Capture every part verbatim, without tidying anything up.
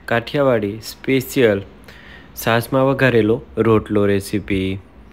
Kathiawadi special છાશમાં વઘારેલો રોટલો recipe.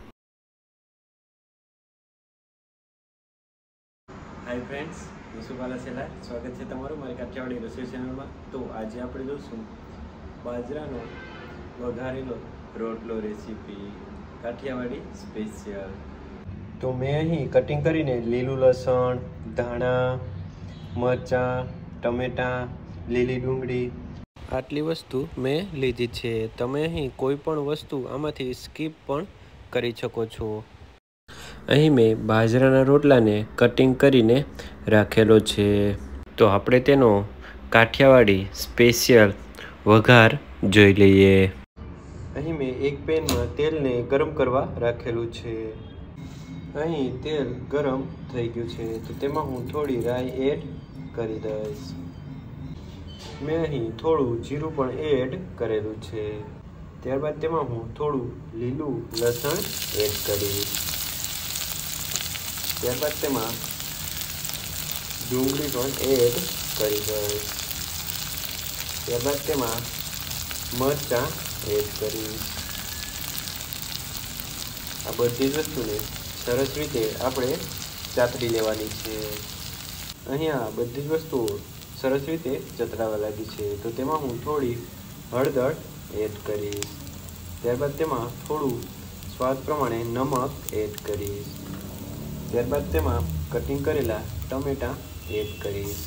Hi friends, હું સુભાલા સેલા, સ્વાગત છે તમારું મારી કાઠિયાવાડી રસોઈ ચેનલમાં। તો આજે આપણે જોઈશું બાજરાનો વઘારેલો રોટલો રેસીપી, કાઠિયાવાડી સ્પેશિયલ। તો મેં અહીં કટિંગ કરીને લીલું લસણ, ધાણા, મરચાં, ટમેટાં, લીલી ડુંગળી આટલી વસ્તુ મેં લીધી છે। તમે અહીં કોઈ પણ વસ્તુ આમાંથી સ્કીપ પણ કરી શકો છો। અહીં મેં બાજરાના રોટલાને કટિંગ કરીને રાખેલો છે। તો આપણે તેનો કાઠિયાવાડી સ્પેશિયલ વઘાર જોઈ લઈએ। અહીં મેં એક પેનમાં તેલને ગરમ કરવા રાખેલું છે। અહીં તેલ ગરમ થઈ ગયું છે, તો તેમાં હું થોડી રાઈ એડ કરી દઈશ। મેં અહીં થોડું જીરું પણ એડ કરેલું છે। ત્યારબાદ તેમાં હું થોડું લીલું લસણ એડ કરીશ। ત્યારબાદ તેમાં ડુંગળી પણ એડ કરી દઈશ। ત્યારબાદ તેમાં મરચાં એડ કરીશ। આ બધી જ વસ્તુને સરસ રીતે આપણે ચાતરી લેવાની છે। અહીંયા બધી જ વસ્તુઓ સરસ રીતે ચતરાવા લાગી છે, તો તેમાં હું થોડી હળદર એડ કરીશ। ત્યારબાદ તેમાં થોડું સ્વાદ પ્રમાણે નમક એડ કરીશ। ત્યારબાદ તેમાં કટિંગ કરેલા ટમેટાં એડ કરીશ।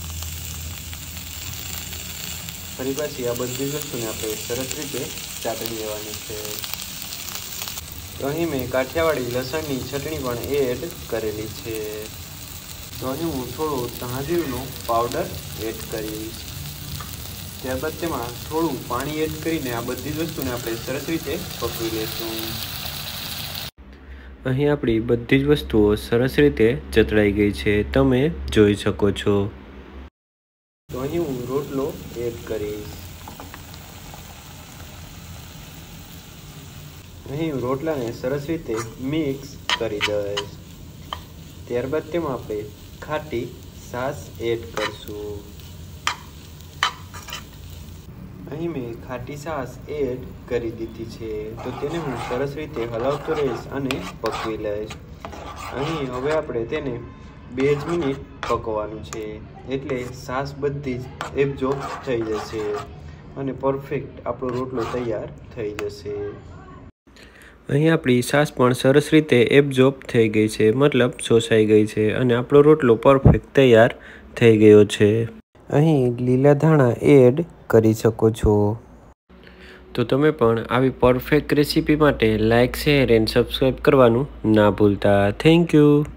ફરી પાછી આ બધી જ વસ્તુને આપણે સરસ રીતે ચાતરી લેવાની છે। તો અહીં મેં કાઠિયાવાડી લસણની ચટણી પણ એડ કરેલી છે। તો અહીં હું થોડો ધાણાજીરુંનો પાવડર એડ કરીશ। ત્યારબાદ તેમાં થોડું પાણી એડ કરીને આ બધી જ વસ્તુને આપણે સરસ રીતે પકવી લઈશું। અહીં આપણી બધી જ વસ્તુઓ સરસ રીતે ચતળાઈ ગઈ છે, તમે જોઈ શકો છો। તો અહીં હું રોટલો એડ કરીશ। અહીં હું રોટલાને સરસ રીતે મિક્સ કરી દઈશ। ત્યારબાદ તેમાં આપણે ખાટી છાશ એડ કરશું। અહીં મેં ખાટી છાશ એડ કરી દીધી છે, તો તેને હું સરસ રીતે હલાવતો રહીશ અને પકવી લઈશ। અહીં હવે આપણે તેને બે જ મિનિટ પકવવાનું છે, એટલે છાશ બધી જ એબ્ઝોર્બ થઈ જશે અને પરફેક્ટ આપણો રોટલો તૈયાર થઈ જશે। અહીં આપણી છાશ પણ સરસ રીતે એબ્ઝોર્બ થઈ ગઈ છે, મતલબ શોષાઈ ગઈ છે અને આપણો રોટલો પરફેક્ટ તૈયાર થઈ ગયો છે। અહીં લીલા ધાણા એડ કરી શકો છો। તો તમે પણ આવી પરફેક્ટ રેસીપી માટે લાઇક, શેર એન્ડ સબસ્ક્રાઈબ કરવાનું ના ભૂલતા। Thank you.